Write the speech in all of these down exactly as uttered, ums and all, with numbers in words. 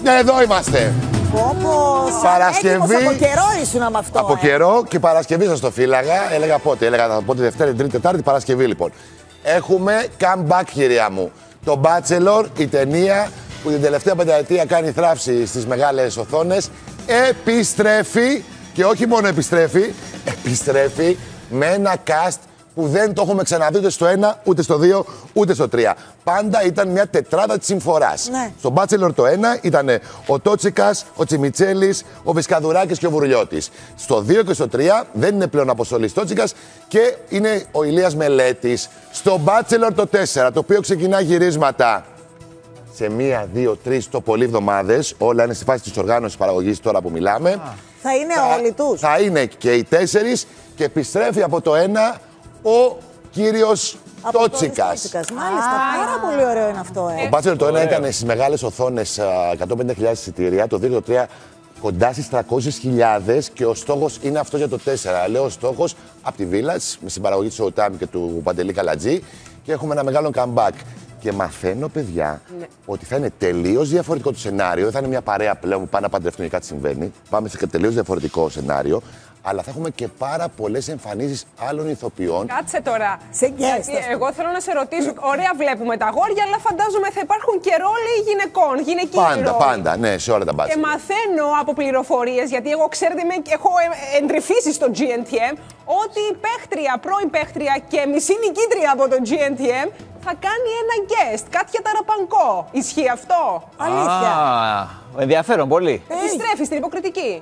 Εδώ είμαστε. Όπως Παρασκευή. Από καιρό ήσουν με αυτό. Από ε. καιρό και Παρασκευή σας το φύλαγα. Έλεγα πότε. Έλεγα πότε Δευτέρα, Τρίτη, Τετάρτη, Παρασκευή λοιπόν. Έχουμε comeback, κυρία μου. Το Bachelor, η ταινία που την τελευταία πενταετία κάνει θράψη στις μεγάλες οθόνες, επιστρέφει. Και όχι μόνο επιστρέφει, επιστρέφει με ένα cast που δεν το έχουμε ξαναδεί ούτε στο ένα, ούτε στο δύο, ούτε στο τρία. Πάντα ήταν μια τετράδα της συμφοράς. Ναι. Στο Bachelor το ένα ήταν ο Τότσικας, ο Τσιμιτσέλης, ο Βυσκαδουράκης και ο Βουρουλιώτης. Στο δύο και στο τρία δεν είναι πλέον αποστολής Τότσικας και είναι ο Ηλίας Μελέτης. Στο Bachelor το τέσσερα, το οποίο ξεκινά γυρίσματα σε μία, δύο, τρεις το πολύ εβδομάδες. Όλα είναι στη φάση της οργάνωσης παραγωγής τώρα που μιλάμε. Α. Θα είναι θα, όλοι τους. Θα είναι και οι τέσσερις και επιστρέφει από το ένα ο κύριος Τότσικας. Μάλιστα, πάρα πολύ ωραίο είναι αυτό. Ε. Ο Bachelor το ένα ήταν στις μεγάλες οθόνες εκατόν πενήντα χιλιάδες εισιτήρια, το δύο και το τρία κοντά στις τριακόσιες χιλιάδες και ο στόχος είναι αυτός για το τέσσερα. Λέω ο στόχος από τη Village με συμπαραγωγή του Showtime και του Παντελή Καλατζή και έχουμε ένα μεγάλο comeback. Και μαθαίνω, παιδιά, ναι. ότι θα είναι τελείως διαφορετικό το σενάριο. Δεν θα είναι μια παρέα πλέον που πάνε να παντρευτούν και κάτι συμβαίνει. Πάμε σε τελείως διαφορετικό σενάριο. Αλλά θα έχουμε και πάρα πολλές εμφανίσεις άλλων ηθοποιών. Κάτσε τώρα. Σε guest, εγώ θέλω να σε ρωτήσω. Ωραία, βλέπουμε τα αγόρια, αλλά φαντάζομαι θα υπάρχουν και ρόλοι γυναικών. Γυναικοί Πάντα, ρόλοι. πάντα, ναι, σε όλα τα μπάτια. Και μαθαίνω από πληροφορίες, γιατί εγώ ξέρετε, είμαι, έχω εντρυφήσει στο τζι εν τι εμ, ότι η παίχτρια, πρώην παίχτρια και μισή νικήτρια από το τζι εν τι εμ θα κάνει ένα guest. Κάτια Ταραπανκό. Ισχύει αυτό? Αλήθεια. Α, ενδιαφέρον πολύ. Επιστρέφει στην υποκριτική.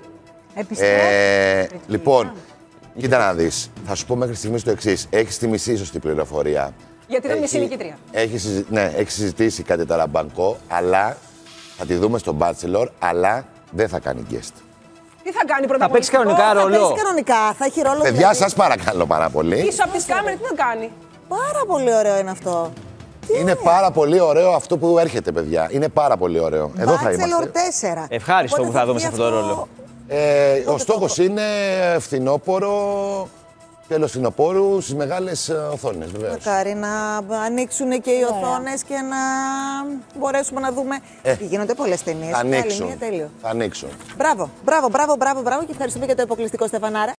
Ε, λοιπόν, κοίτα να δεις. Θα σου πω μέχρι στιγμής το εξής. Έχεις τη μισή σωστή πληροφορία. Γιατί ήταν μισή νικήτρια. Έχει, συζη... ναι, έχει συζητήσει κάτι Ταραμπανκό, αλλά θα τη δούμε στο Bachelor, αλλά δεν θα κάνει guest. Τι θα κάνει πρώτα? Θα παίξει κανονικά ρόλο. Θα παίξει κανονικά, θα έχει ρόλο. Παιδιά, δηλαδή. σας παρακαλώ πάρα πολύ. Πίσω από τις κάμερες τι θα κάνει? Πάρα πολύ ωραίο είναι αυτό. Είναι πάρα πολύ ωραίο αυτό που έρχεται, παιδιά. Είναι πάρα πολύ ωραίο. Εδώ θα είμαστε. Bachelor τέσσερα. Ευχάριστο που θα δούμε σε αυτό το ρόλο. Ε, ο στόχος είναι φθινόπωρο, τέλος φθινοπόρου στις μεγάλες οθόνες, βεβαίως. Μακάρι να ανοίξουν και οι οθόνες και να μπορέσουμε να δούμε. Ε, Γίνονται πολλές ταινίες. Θα ανοίξουν. Άλλη μία, τέλειο. Θα ανοίξουν. Μπράβο, μπράβο, μπράβο, μπράβο, μπράβο και ευχαριστούμε για το αποκλειστικό, Στεφανάρα.